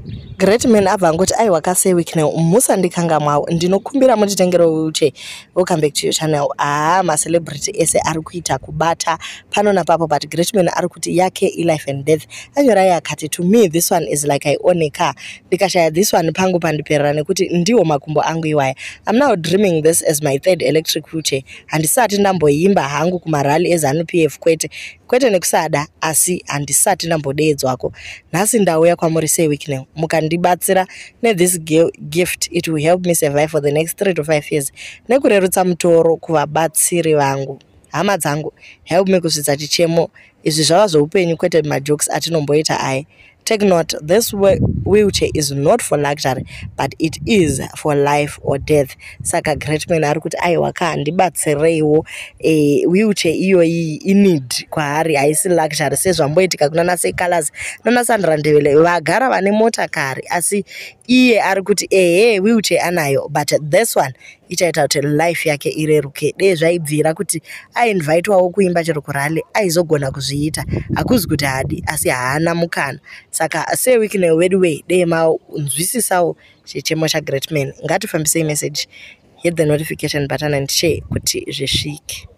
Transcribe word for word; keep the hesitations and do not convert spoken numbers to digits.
Greatman abva ngoti aiwa kaSirWicknel musandikanga mwawo ndinokumbira mutitengero wheelchair. Welcome back to your channel. Ah, macelebrity ese ari kuita kubata pano napapo, but Greatman ari kuti yake life and death. Anyorai akati, to me this one is like I own a car. Ndikashaya this one pangu pandiperera nekuti ndiwo makumbo angu iwaya. I'm now dreaming this as my third electric wheelchair. Handisati ndamboimba hangu kumarali ezanu P F kwete. Kwete nekusada asi handisati ndambodeedzwako. Nhasi ndauya kwamuri SirWicknel. Mukandibatsira ne this gift, it will help me survive for the next three to five years. Nekurerutsa mutoro kuvabatsiri vangu. Hama dzangu, help me kusvitsa chichemo. Izvi zvava zvoupenyu kwete majokes atinomboita aya. Take note, this wheelchair is not for luxury, but it is for life or death. Saka Greatman ari kuti aiwa ka ndibatsireiwo eh, wheelchair iyoyi inid kwaari haisi luxury sezvamboitika kuna Colors nana Sandra Ndebele vagara vane motakari, asi iye ari kuti ehe wheelchair anayo, but this one ichaita kuti life yake ireruke. Dei zvaibvira kuti ainvitwawo kuimba chero kurali aizogona kuzviita, hakuzi kuti hadi asi haana mukana. Saka SirWicknel wedu we dei manzwisisawo chichemo cha Greatman. Ngatifambisei message, hit the notification button and share kuti zvisvike.